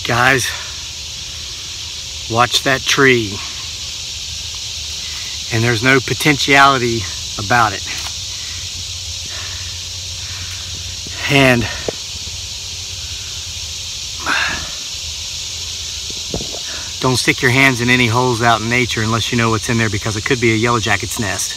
Guys, watch that tree. And there's no potentiality about it. And don't stick your hands in any holes out in nature unless you know what's in there, because it could be a yellow jacket's nest.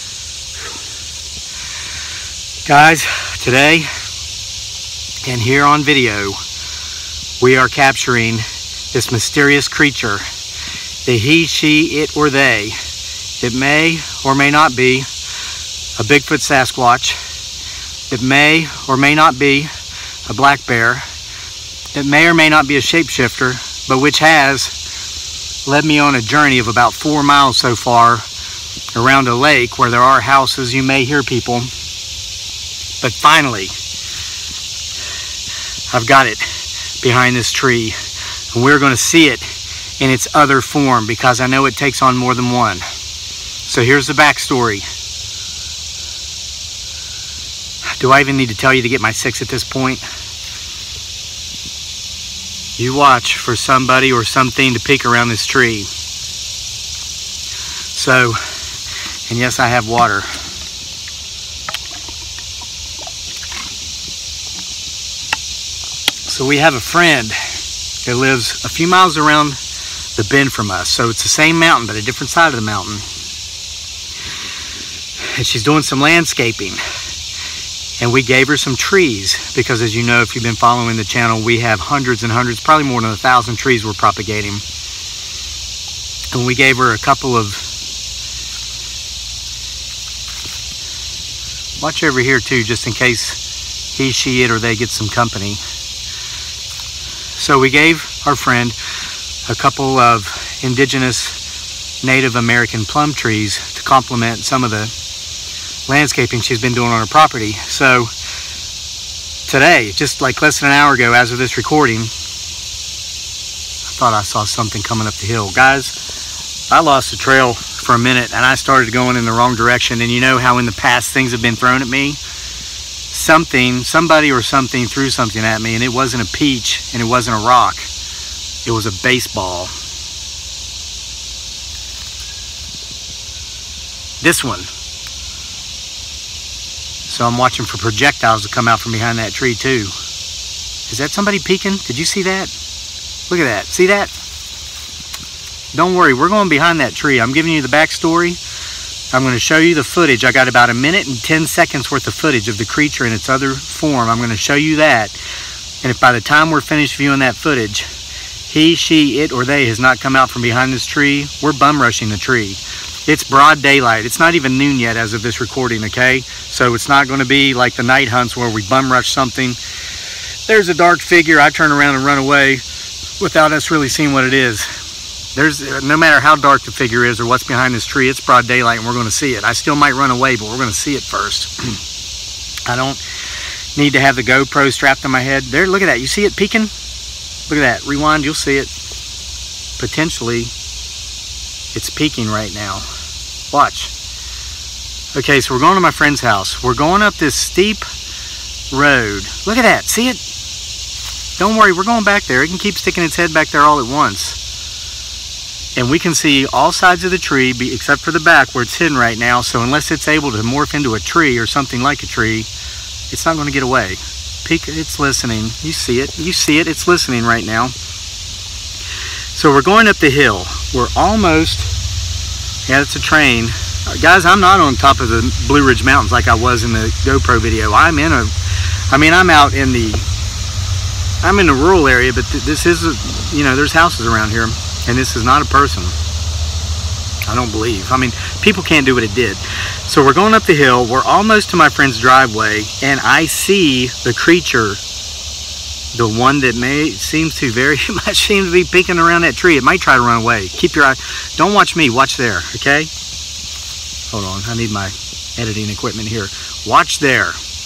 Guys, today and here on video, we are capturing this mysterious creature, the he, she, it, or they. It may or may not be a Bigfoot Sasquatch. It may or may not be a black bear. It may or may not be a shapeshifter, but which has led me on a journey of about 4 miles so far around a lake where there are houses. You may hear people, but finally I've got it behind this tree, and we're going to see it in its other form, because I know it takes on more than one. So here's the backstory. Do I even need to tell you to get my 6 at this point? You watch for somebody or something to peek around this tree. So, and yes, I have water. So we have a friend that lives a few miles around the bend from us. So it's the same mountain, but a different side of the mountain. And she's doing some landscaping. And we gave her some trees, because as you know, if you've been following the channel, we have hundreds and hundreds, probably more than 1,000 trees we're propagating. And we gave her a couple of, watch over here too, just in case he, she, it, or they get some company. So we gave our friend a couple of indigenous Native American plum trees to complement some of the landscaping she's been doing on her property. So today, just like less than an hour ago as of this recording, I thought I saw something coming up the hill. Guys, I lost the trail for a minute and I started going in the wrong direction. And you know how in the past things have been thrown at me? Somebody or something threw something at me, and it wasn't a peach and it wasn't a rock. It was a baseball. This one. So I'm watching for projectiles to come out from behind that tree too. Is that somebody peeking? Did you see that? Look at that. See that? Don't worry, we're going behind that tree. I'm giving you the backstory. I'm going to show you the footage. I got about 1 minute and 10 seconds worth of footage of the creature in its other form. I'm going to show you that. And if by the time we're finished viewing that footage, he, she, it, or they has not come out from behind this tree, we're bum rushing the tree. It's broad daylight. It's not even noon yet as of this recording, okay? So it's not going to be like the night hunts where we bum rush something. There's a dark figure, I turn around and run away without us really seeing what it is. No matter how dark the figure is or what's behind this tree, it's broad daylight and we're going to see it. I still might run away, but we're going to see it first. I don't need to have the GoPro strapped on my head. There, look at that. You see it peeking? Look at that. Rewind, you'll see it. Potentially, it's peeking right now. Watch. Okay, so we're going to my friend's house. We're going up this steep road. Look at that. See it? Don't worry, we're going back there. It can keep sticking its head back there all at once. And we can see all sides of the tree, except for the back where it's hidden right now. So unless it's able to morph into a tree or something like a tree, it's not going to get away. Peek, it's listening. You see it. You see it. It's listening right now. So we're going up the hill. We're almost, yeah, it's a train. Guys, I'm not on top of the Blue Ridge Mountains like I was in the GoPro video. I'm in the rural area, but this is, you know, there's houses around here. And this is not a person, I don't believe. I mean, people can't do what it did. So we're going up the hill. We're almost to my friend's driveway, and I see the creature, the one that seems to very much seem to be peeking around that tree. It might try to run away. Keep your eye. Don't watch me. Watch there, okay? Hold on. I need my editing equipment here. Watch there.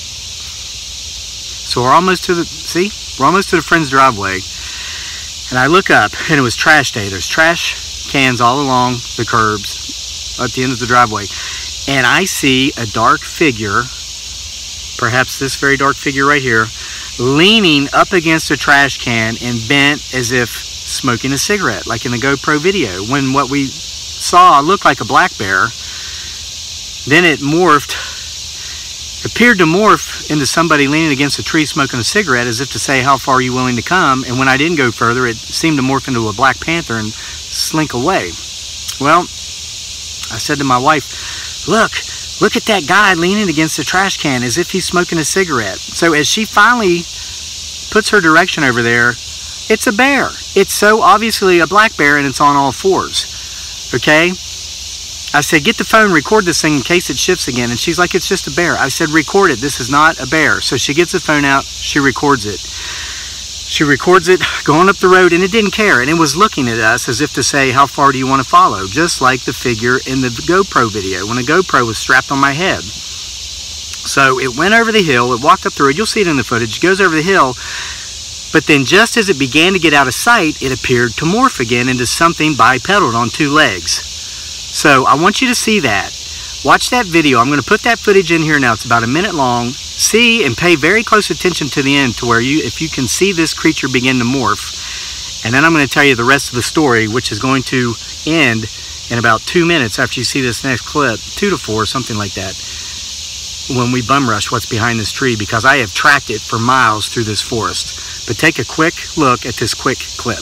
So we're almost to the, see? We're almost to the friend's driveway. And I look up, and it was trash day. There's trash cans all along the curbs at the end of the driveway. And I see a dark figure, perhaps this very dark figure right here, leaning up against a trash can and bent as if smoking a cigarette, like in the GoPro video, when what we saw looked like a black bear. Then it appeared to morph into somebody leaning against a tree smoking a cigarette, as if to say, how far are you willing to come? And when I didn't go further, it seemed to morph into a black panther and slink away. Well, I said to my wife, look at that guy leaning against the trash can as if he's smoking a cigarette. So as she finally puts her direction over there, it's a bear. It's so obviously a black bear, and it's on all fours. Okay? I said, get the phone, record this thing in case it shifts again. And she's like, it's just a bear. I said, record it. This is not a bear. So she gets the phone out. She records it. She records it going up the road, and it didn't care. And it was looking at us as if to say, how far do you want to follow? Just like the figure in the GoPro video when the GoPro was strapped on my head. So it went over the hill. It walked up the road. You'll see it in the footage. It goes over the hill. But then just as it began to get out of sight, it appeared to morph again into something bipedal on two legs. So I want you to see that. Watch that video. I'm going to put that footage in here now. It's about a minute long. See and pay very close attention to the end, to where if you can see this creature begin to morph. And then I'm going to tell you the rest of the story, which is going to end in about 2 minutes after you see this next clip, 2 to 4, something like that, when we bum rush what's behind this tree, because I have tracked it for miles through this forest. But take a quick look at this quick clip.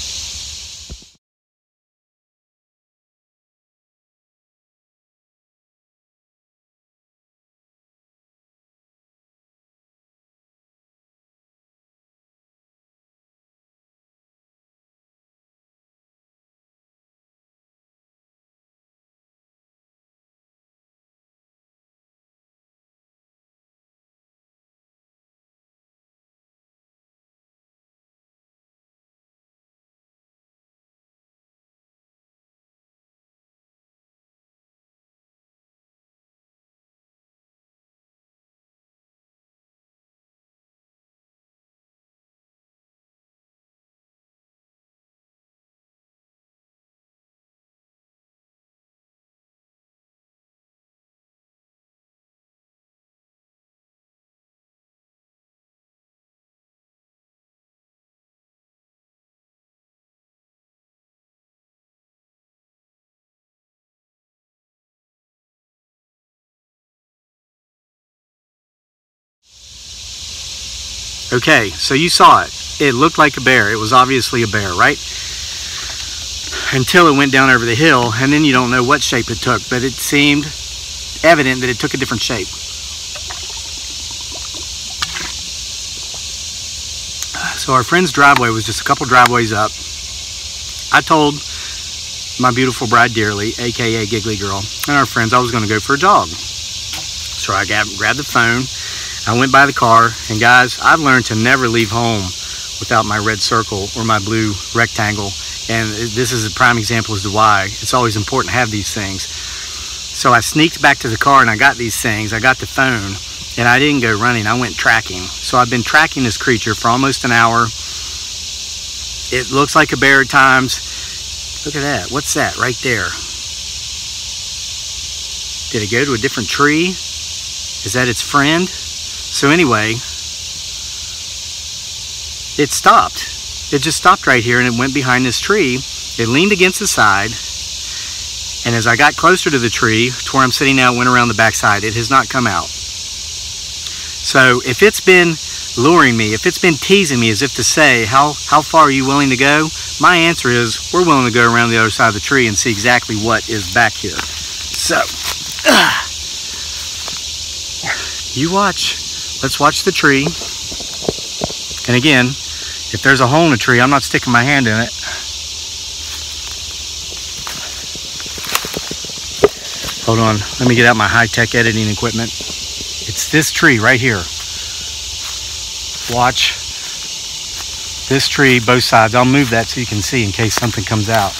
Okay, so you saw it. It looked like a bear. It was obviously a bear, right? Until it went down over the hill, and then you don't know what shape it took, but it seemed evident that it took a different shape. So our friend's driveway was just a couple driveways up. I told my beautiful bride dearly, aka Giggly Girl, and our friends I was going to go for a jog. So I grabbed the phone. I went by the car, and guys, I've learned to never leave home without my red circle or my blue rectangle, and this is a prime example as to why it's always important to have these things. So I sneaked back to the car, and I got these things. I got the phone, and I didn't go running. I went tracking. So I've been tracking this creature for almost an hour. It looks like a bear at times. Look at that. What's that right there? Did it go to a different tree? Is that its friend? So anyway, it stopped. It just stopped right here, and it went behind this tree. It leaned against the side, and as I got closer to the tree, to where I'm sitting now, it went around the backside. It has not come out. So if it's been luring me, if it's been teasing me as if to say, how far are you willing to go? My answer is, we're willing to go around the other side of the tree and see exactly what is back here. So, you watch. Let's watch the tree. And again, if there's a hole in a tree, I'm not sticking my hand in it. Hold on, let me get out my high-tech editing equipment. It's this tree right here. Watch this tree, both sides. I'll move that so you can see in case something comes out.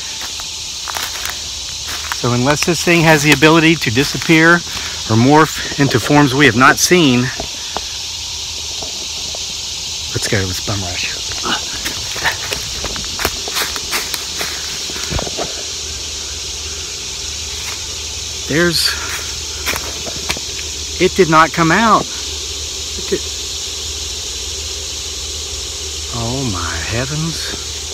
So unless this thing has the ability to disappear or morph into forms we have not seen, let's go, let's bum rush. It did not come out. Oh my heavens.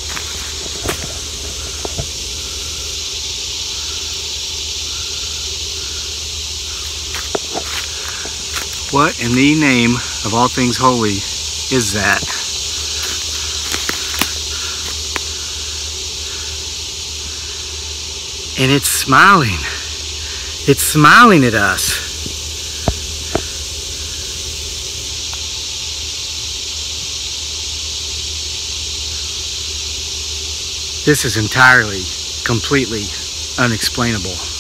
What in the name of all things holy is that? And it's smiling. It's smiling at us. This is entirely, completely unexplainable.